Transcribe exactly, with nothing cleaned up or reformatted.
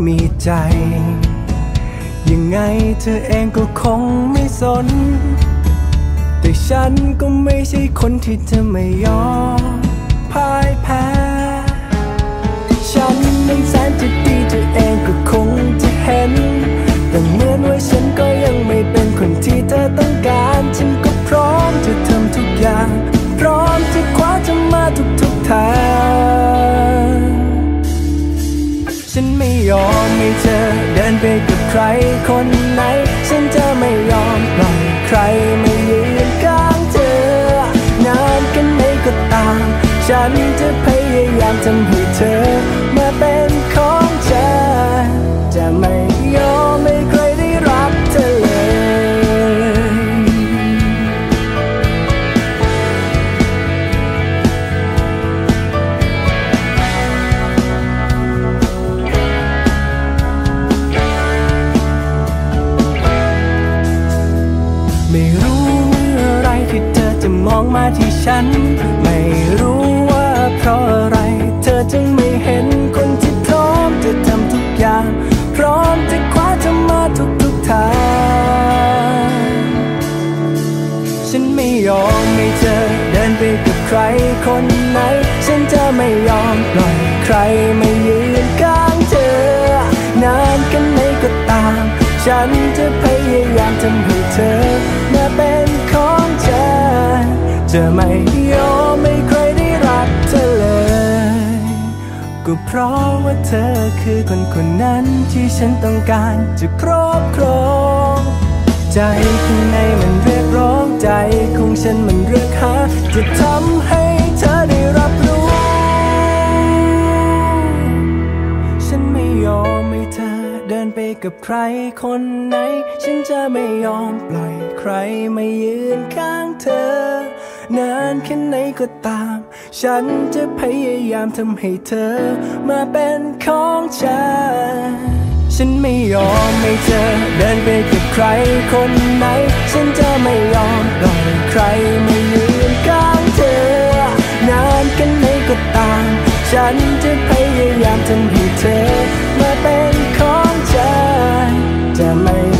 มีใจยังไงเธอเองก็คงไม่สนแต่ฉันก็ไม่ใช่คนที่จะไม่ยอมพ่ายแพ้ฉันนั้นแสนจะดีเธอเองก็คงจะเห็นแต่เหมือนว่าฉันก็ยังไม่เป็นคนที่เธอต้องการฉันก็พร้อมจะทำทุกอย่างพร้อมที่คว้าเธอมาทุกๆทางฉันไม่ยอมให้เธอเดินไปกับใครคนไหนฉันจะไม่ยอมปล่อยใครไม่ยืนข้างเธอนานแค่ไหนก็ตามฉันจะพยายามทำให้เธอมาเป็นของฉันจะไม่ยอมให้ใครได้รักเธอเลยไม่รู้เมื่อไรที่เธอจะมองมาที่ฉันไม่รู้ว่าเพราะอะไรเธอจึงไม่เห็นคนที่พร้อมจะทำทุกอย่างพร้อมจะคว้าเธอมาทุกๆทางฉันไม่ยอมให้เธอเดินไปกับใครคนไหนฉันจะไม่ยอมปล่อยใครไม่ยืนข้างเธอนานแค่ไหนก็ตามฉันจะพยายามทำให้เธอมาเป็นของฉันจะไม่ยอมให้ใครได้รักเธอเลยก็เพราะว่าเธอคือคนคนนั้นที่ฉันต้องการจะครอบครองใจข้างในมันเรียกร้องใจของฉันมันเรียกหาจะทำให้เธอได้รับรู้ฉันไม่ยอมให้เธอเดินไปกับใครคนไหนฉันจะไม่ยอมปล่อยใครมายืนข้างเธอนานแค่ไหนก็ตามฉันจะพยายามทำให้เธอมาเป็นของฉันฉันไม่ยอมให้เธอเดินไปกับใครคนไหนฉันจะไม่ยอมปล่อยใครมายืนข้างเธอนานแค่ไหนก็ตามฉันจะพยายามทำให้เธอมาเป็นของฉันจะไม่